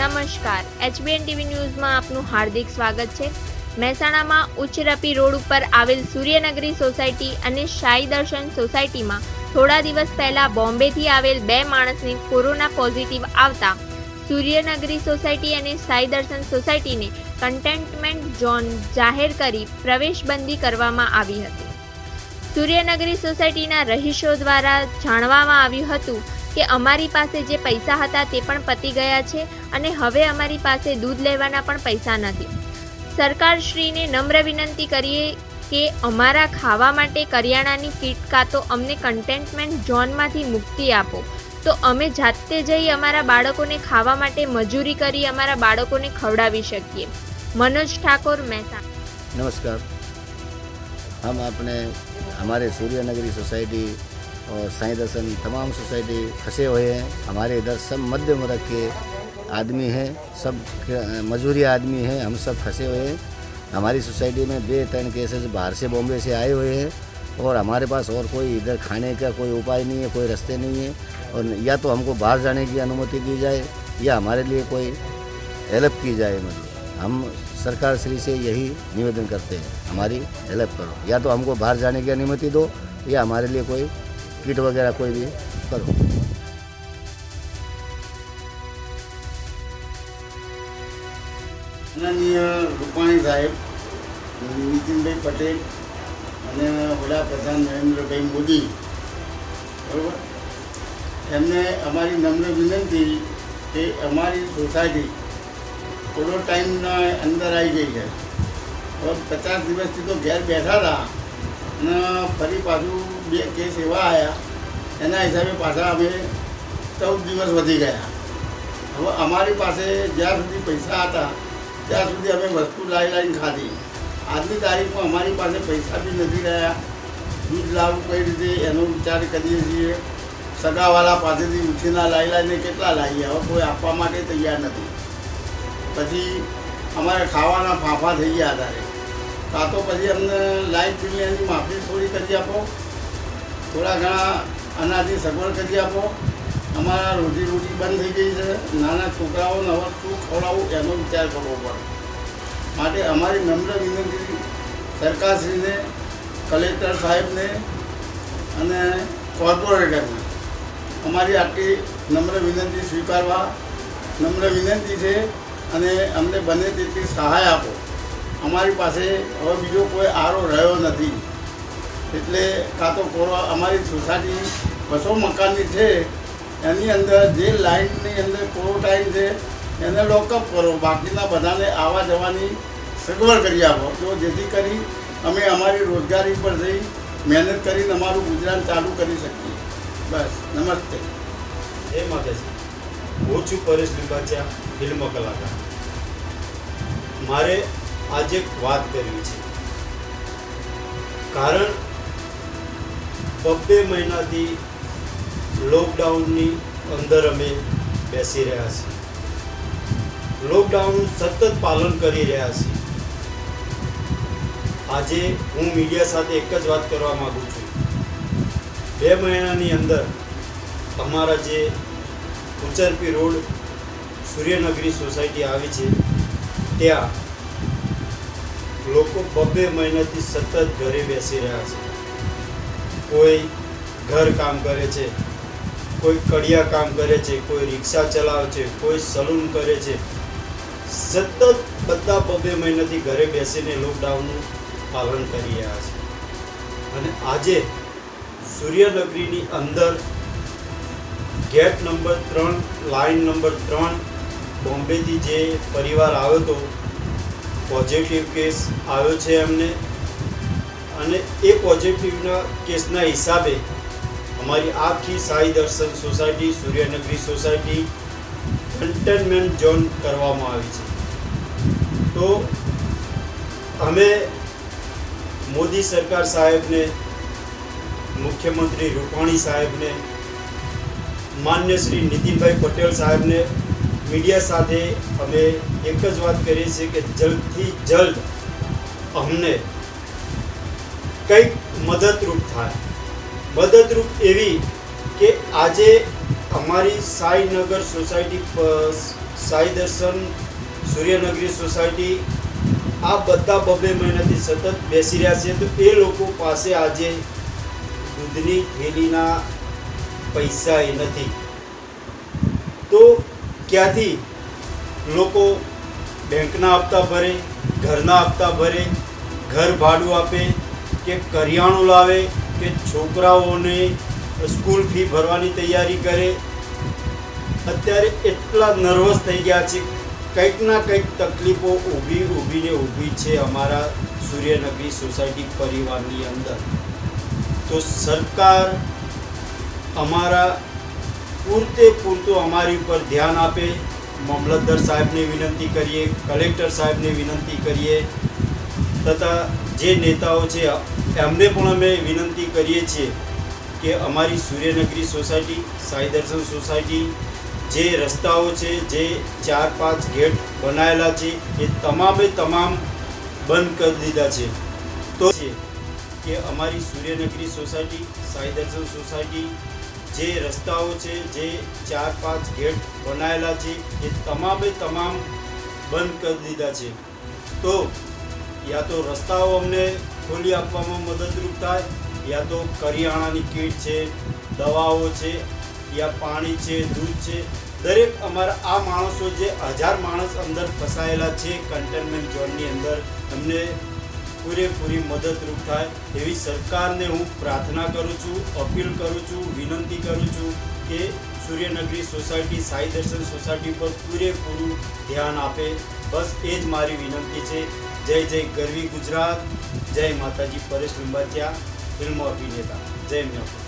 નમસ્કાર, HBN TV ન્યૂઝમાં આપનું હાર્દિક સ્વાગત છે। મહેસાણામાં ઉચ્ચરપી રોડ ઉપર આવેલ સૂર્યનગરી સોસાયટી અને સાઈ દર્શન સોસાયટીમાં થોડા દિવસ પહેલા બોમ્બેથી આવેલ 2 માણસને કોરોના પોઝિટિવ આવતા સૂર્યનગરી સોસાયટી અને સાઈ દર્શન સોસાયટીને કન્ટેનમેન્ટ ઝોન જાહેર કરી પ્રવેશબંધી કરવામાં આવી હતી। સૂર્યનગરી સોસાયટીના રહીશો દ્વારા જાણવામાં આવ્યું હતું કે અમારી પાસે જે પૈસા હતા તે પણ પતી ગયા છે અને હવે અમારી પાસે દૂધ લેવાના પણ પૈસા નથી। સરકારશ્રીને નમ્ર વિનંતી કરીએ કે અમારા ખાવા માટે કરિયાણાની કીટ કાં તો અમને કન્ટેનમેન્ટ ઝોનમાંથી મુક્તિ આપો, તો અમે જાતે જઈ અમારા બાળકોને ખાવા માટે મજૂરી કરી અમારા બાળકોને ખવડાવી શકીએ। मनोज ठाकुर, महेसाणा। नमस्कार। हम अपने हमारे सूर्यनगरी सोसाइटी और साई दर्शन तमाम सोसाइटी फंसे हुए हैं। हमारे इधर सब मध्यम वर्ग के आदमी हैं, सब मजदूरी आदमी हैं, हम सब फंसे हुए हैं। हमारी सोसाइटी में 2-3 केसेस बाहर से बॉम्बे से आए हुए हैं और हमारे पास और कोई इधर खाने का कोई उपाय नहीं है, कोई रास्ते नहीं है। और या तो हमको बाहर जाने की अनुमति दी जाए या हमारे लिए कोई हेल्प की जाए। मतलब हम सरकार श्री से यही निवेदन करते हैं, हमारी हेल्प करो, या तो हमको बाहर जाने की अनुमति दो या हमारे लिए कोई किट वगैरह कोई भी करो। माननीय रूपाणी साहेब, नितिन भाई पटेल અને વડાપ્રધાન નરેન્દ્રભાઈ મોદી બરાબર, એમને અમારી નમ્ર વિનંતી કે અમારી સોસાયટી થોડો ટાઈમના અંદર આવી ગઈ છે। હવે 50 દિવસથી તો ઘેર બેઠા હતા અને ફરી પાછું 2 કેસ એવા આવ્યા, એના હિસાબે પાછા અમે 14 દિવસ વધી ગયા। હવે અમારી પાસે જ્યાં સુધી પૈસા હતા ત્યાં સુધી અમે વસ્તુ લાવીને ખાધી। આજની તારીખમાં અમારી પાસે પૈસા બી નથી રહ્યા, દૂધ લાવવું કઈ રીતે એનો વિચાર કરીએ છીએ। સગાવાલા પાસેથી ઉછીના લાવીને કેટલા લાવીએ, હવે કોઈ આપવા માટે તૈયાર નથી। પછી અમારે ખાવાના ફાંફા થઈ ગયા ત્યારે, કાં તો પછી અમને લાઇટ બિલની માફી થોડી કરી આપો, થોડા ઘણા અનાજની સગવડ કરી આપો। અમારા રોજી બંધ થઈ ગઈ છે, નાના છોકરાઓને હવે શું ખવડાવવું એનો વિચાર કરવો પડે। માટે અમારી નમ્ર વિનંતી સરકારશ્રીને, કલેક્ટર સાહેબને અને કોર્પોરેટરને અમારી આટલી નમ્ર વિનંતી સ્વીકારવા નમ્ર વિનંતી છે અને અમને બને તેટલી સહાય આપો। અમારી પાસે હવે બીજો કોઈ આરો રહ્યો નથી, એટલે કાં તો અમારી સોસાયટી 200 મકાનની છે, એની અંદર જે લાઇનની અંદર ક્વોરન્ટાઇન છે એને લોકઅપ કરો, બાકીના બધાને આવવા જવાની સગવડ કરી આપો, તો જેથી કરી અમે અમારી રોજગારી પર જઈ મહેનત કરીને અમારું ગુજરાન ચાલુ કરી શકીએ। બસ, નમસ્તે। જય માતાજી। હું છું પરેશ લિંબાચા, ફિલ્મ કલાકાર। મારે આજે એક વાત કરવી છે, કારણ 2 મહિનાથી લોકડાઉનની અંદર અમે બેસી રહ્યા છીએ, લોકડાઉન સતત પાલન કરી રહ્યા છીએ। આજે હું મીડિયા સાથે એક જ વાત કરવા માગું છું, 2 મહિનાની અંદર અમારા જે ઉચ્ચરપી રોડ સૂર્યનગરી સોસાયટી આવી છે ત્યાં લોકો 2 મહિનાથી સતત ઘરે બેસી રહ્યા છે। કોઈ ઘર કામ કરે છે, કોઈ કડિયા કામ કરે છે, કોઈ રિક્ષા ચલાવે છે, કોઈ સલૂન કરે છે, સતત બધા 2 મહિનાથી ઘરે બેસીને લોકડાઉનનું પાલન કરી રહ્યા છે। અને આજે સૂર્યનગરીની અંદર ગેટ નંબર 3 લાઇન નંબર 3 બોમ્બેથી જે પરિવાર આવ્યો હતો, પોઝિટિવ કેસ આવ્યો છે એમને, અને એ પોઝિટિવના કેસના હિસાબે અમારી આખી Sai Darshan society, Suryanagari society containment zone કરવામાં આવી છે। તો અમે મોદી સરકાર સાહેબને, મુખ્યમંત્રી રૂપાણી સાહેબને, માન્ય શ્રી નીતિનભાઈ પટેલ સાહેબને મીડિયા સાથે અમે એક જ વાત કરીએ છીએ કે જલ્દથી જલ્દ અમને કંઈક મદદરૂપ થાય। મદદરૂપ એવી કે આજે અમારી સાઈનગર સોસાયટી, સાઈ દર્શન, સૂર્યનગરી સોસાયટી આ બધા 2 મહિનાથી સતત બેસી રહ્યા છે. તો એ લોકો પાસે આજે દૂધની થેલીના પૈસા એ નથી. તો ક્યાંથી લોકો બેંકના હપ્તા ભરે, ઘરના હપ્તા ભરે, ઘર ભાડું આપે કે કરિયાણું લાવે કે છોકરાઓને સ્કૂલ ફી ભરવાની તૈયારી કરે. અત્યારે એટલા નર્વસ થઈ ગયા છે. કંઈક ના કંઈક તકલીફો ઊભી છે અમારા સૂર્યનગરી સોસાયટી પરિવારની અંદર. તો સરકાર અમારા પૂરતું અમારી ઉપર ધ્યાન આપે. મામલતદાર સાહેબને વિનંતી કરીએ, કલેક્ટર સાહેબને વિનંતી કરીએ, તથા જે નેતાઓ છે એમને પણ અમે વિનંતી કરીએ છીએ કે અમારી સૂર્યનગરી સોસાયટી, સાઈ દર્શન સોસાયટી જે રસ્તાઓ છે, જે 4-5 ગેટ બનાવેલા છે એ તમામે તમામ બંધ કરી દીધા છે. તો કે અમારી સૂર્યનગરી સોસાયટી, સાઈ દર્શન સોસાયટી જે રસ્તાઓ છે, જે 4-5 ગેટ બનાવેલા છે એ તમામે તમામ બંધ કરી દીધા છે. તો યા તો રસ્તાઓ અમને ખોલી આપવામાં મદદરૂપ થાય, યા તો કરિયાણાની કીટ છે, દવાઓ છે, યા પાણી છે, દૂધ છે. દરેક અમારા આ માણસો જે 1000 માણસ અંદર ફસાયેલા છે કન્ટેનમેન્ટ ઝોનની અંદર, એમને પૂરેપૂરી મદદરૂપ થાય એવી સરકારને હું પ્રાર્થના કરું છું, અપીલ કરું છું, વિનંતી કરું છું કે સૂર્યનગરી સોસાયટી, સાઈ દર્શન સોસાયટી પર પૂરેપૂરું ધ્યાન આપે. બસ એ જ મારી વિનંતી છે. જય જય ગરવી ગુજરાત, જય માતાજી. પરેશ લિંબાચિયા, ફિલ્મ અભિનેતા. જય મ્યા.